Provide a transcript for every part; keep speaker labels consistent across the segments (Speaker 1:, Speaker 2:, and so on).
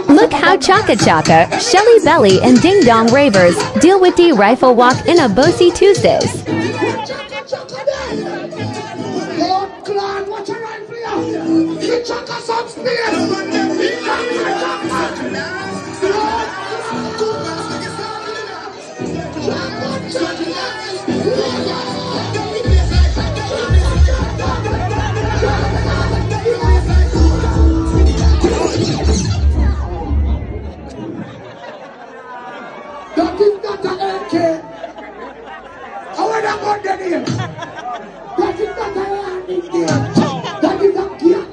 Speaker 1: Look how Chaka Chaka, Shelly Belly and Ding Dong Ravers deal with the rifle walk in a Bossy Tuesdays.
Speaker 2: That is not an AK. I want to go there. That is not a landing there. That is a gear.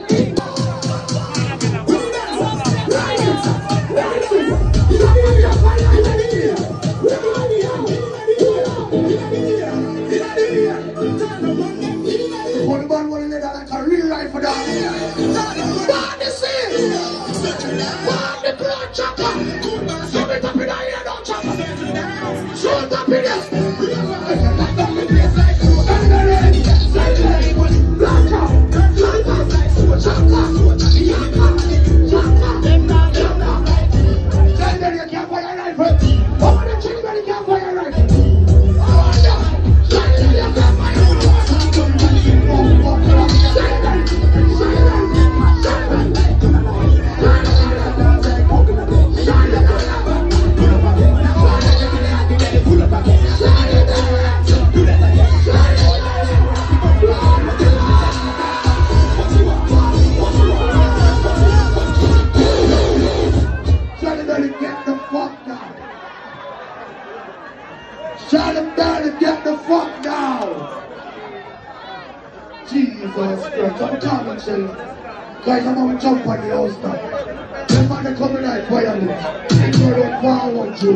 Speaker 2: One man will let that like a real life for that. What is it? What the blood chopper? Shove it up in the air, don't chopper. Show it up in there. Shut him down and get the fuck down. Jesus Christ, I'm coming, Shelley. Guys, I'm gonna jump on the house now. The man are coming out violent. They don't forward you.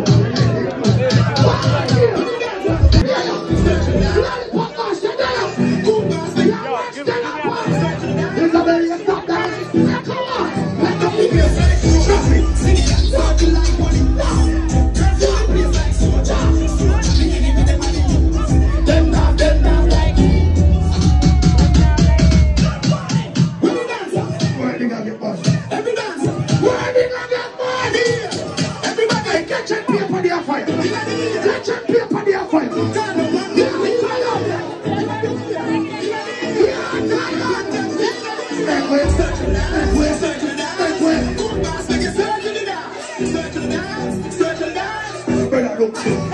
Speaker 2: Circle